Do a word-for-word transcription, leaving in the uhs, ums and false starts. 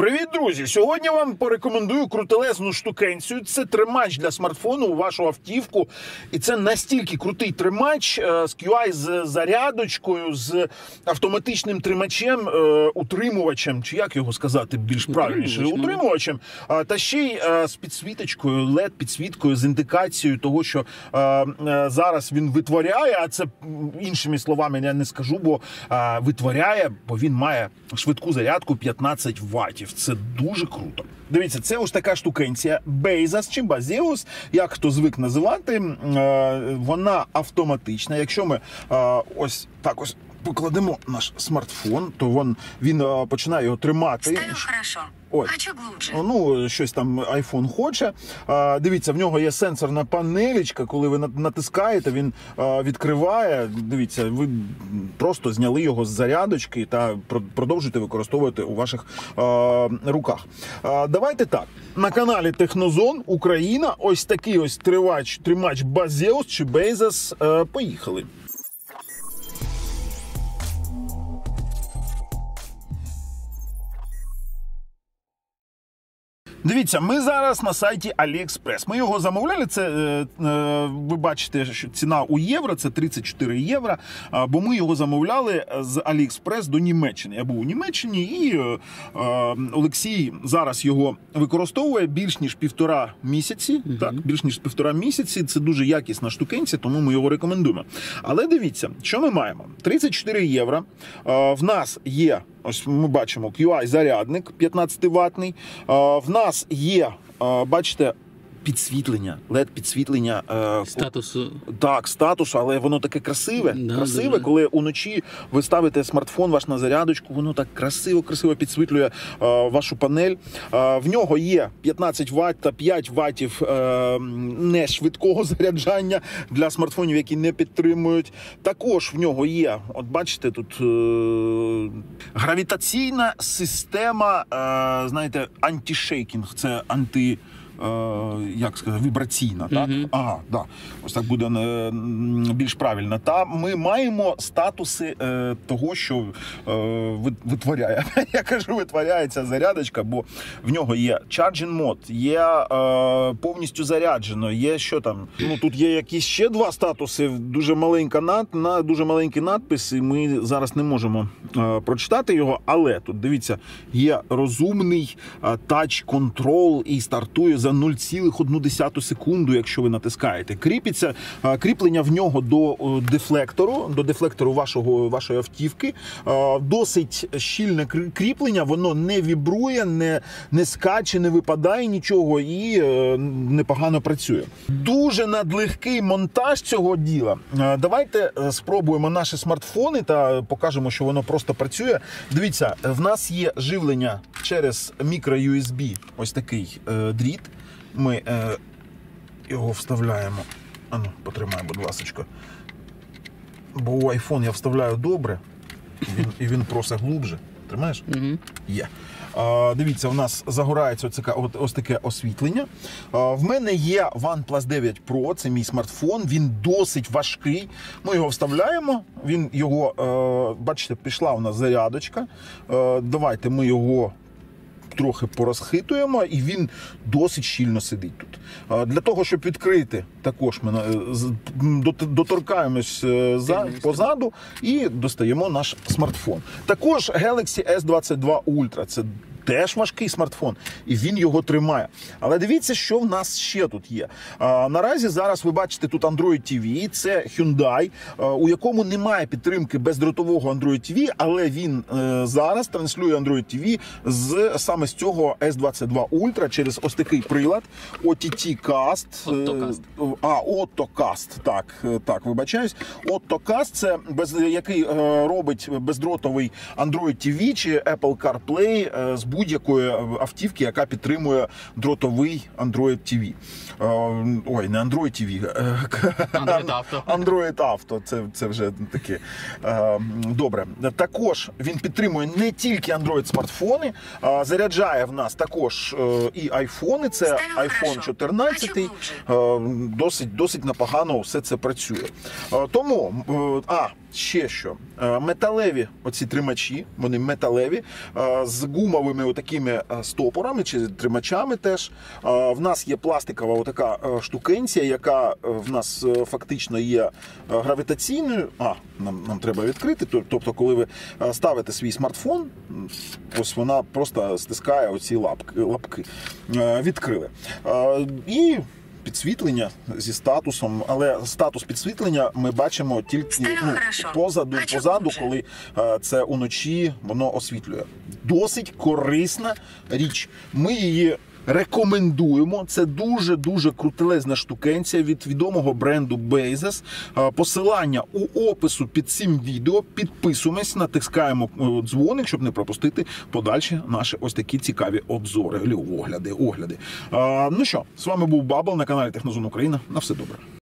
Привіт, друзі! Сьогодні вам порекомендую крутелезну штукенцію. Це тримач для смартфону у вашу автівку. І це настільки крутий тримач з кью ай з зарядочкою, з автоматичним тримачем, утримувачем, чи як його сказати більш правильніше, утримувачем, та ще й з підсвіточкою, ел і ді-підсвіткою, з індикацією того, що зараз він витворяє, а це іншими словами я не скажу, бо витворяє, бо він має швидку зарядку п'ятнадцять ваттів. Це дуже круто. Дивіться, це ось така штукенція Bezos чи Baseus, як хто звик називати. Вона автоматична. Якщо ми ось так ось покладемо наш смартфон, то він, він починає його тримати. Стою хорошо. Ой. Хочу глубже. Ну, щось там айфон хоче. А, дивіться, в нього є сенсорна панелечка. Коли ви натискаєте, він а, відкриває. Дивіться, ви просто зняли його з зарядочки та продовжуєте використовувати у ваших а, руках. А, давайте так. На каналі Технозон Україна ось такий ось тримач, тримач Baseus чи Bezos. А, поїхали. Дивіться, ми зараз на сайті AliExpress. Ми його замовляли, це, е, е, ви бачите, що ціна у євро, це тридцять чотири євро, е, бо ми його замовляли з AliExpress до Німеччини. Я був у Німеччині і е, е, Олексій зараз його використовує більш ніж півтора місяці. Uh-huh. Так, більш ніж півтора місяці, це дуже якісна штукенція, тому ми його рекомендуємо. Але дивіться, що ми маємо? тридцять чотири євро, е, в нас є, ось ми бачимо, кью ай-зарядник п'ятнадцятиваттний. В нас є, бачите, підсвітлення, ел і ді-підсвітлення. Статусу. Так, статусу, але воно таке красиве. Да, красиве, дуже. Коли уночі ви ставите смартфон ваш на зарядочку, воно так красиво-красиво підсвітлює е, вашу панель. Е, в нього є п'ятнадцять ватт та п'ять ваттів е, не швидкого заряджання для смартфонів, які не підтримують. Також в нього є, от бачите, тут е, гравітаційна система, е, знаєте, антішейкінг, це анти... як сказати, вібраційна, так? Uh-huh. Ага, да. Ось так буде більш правильно. Та ми маємо статуси е, того, що е, витворяє. Я кажу, витворяє ця зарядочка, бо в нього є charging mode, є е, повністю заряджено, є що там, ну тут є якісь ще два статуси, дуже маленька над, на, дуже маленький надпис, і ми зараз не можемо е, прочитати його, але тут, дивіться, є розумний е, тач-контрол і стартує за нуль цілих одну десяту секунду, якщо ви натискаєте. Кріпиться, кріплення в нього до дефлектору, до дефлектору вашого, вашої автівки. Досить щільне кріплення, воно не вібрує, не, не скаче, не випадає нічого і непогано працює. Дуже надлегкий монтаж цього діла. Давайте спробуємо наші смартфони та покажемо, що воно просто працює. Дивіться, в нас є живлення через мікро-ю ес бі, ось такий дріт. Ми е, його вставляємо. Ану, потримай, будь ласочка. Бо у iPhone я вставляю добре, і він, і він просить глубже. Тримаєш? Угу. Є. А, дивіться, у нас загорається ось, ось, ось таке освітлення. А, в мене є OnePlus дев'ять Pro, це мій смартфон, він досить важкий. Ми його вставляємо, він його, е, бачите, пішла у нас зарядочка. Е, давайте ми його трохи порозхитуємо, і він досить щільно сидить тут. Для того, щоб відкрити, також ми доторкаємось позаду і достаємо наш смартфон. Також Galaxy ес двадцять два Ultra, це теж важкий смартфон, і він його тримає. Але дивіться, що в нас ще тут є. А, наразі зараз ви бачите тут Android ті ві, це Hyundai, а, у якому немає підтримки бездротового Android ті ві, але він а, зараз транслює Android ті ві з, саме з цього ес двадцять два Ultra через ось такий прилад о ті ті Cast. Ottocast. А, Ottocast, так, так, вибачаюсь. Ottocast, це без, який а, робить бездротовий Android ті ві чи Apple CarPlay а, з будь-якої автівки, яка підтримує дротовий Android ті ві. Ой, не Android ті ві. Android Auto. Android Auto, це, це вже таке. Добре. Також він підтримує не тільки Android-смартфони, заряджає в нас також і айфони, це айфон чотирнадцять, досить, досить непогано все це працює. Тому, а, ще що? Е, Металеві оці тримачі, вони металеві, е, з гумовими отакими е, стопорами чи тримачами теж. Е, В нас є пластикова отака е, штукенція, яка е, в нас е, фактично є е, гравітаційною. А, нам, нам треба відкрити. Тоб- Тобто, коли ви е, ставите свій смартфон, ось вона просто стискає оці лапки. лапки. Е, Відкрили. Е, І підсвітлення зі статусом, але статус підсвітлення ми бачимо тільки ну, позаду, позаду, коли е, це уночі воно освітлює. Досить корисна річ. Ми її рекомендуємо. Це дуже-дуже крутелезна штукенція від відомого бренду Bezos. Е, Посилання у опису під цим відео. Підписуємось, натискаємо е, дзвоник, щоб не пропустити подальші наші ось такі цікаві обзори, огляди, огляди. Е, Ну що, з вами був Бабл на каналі Технозон Україна. На все добре.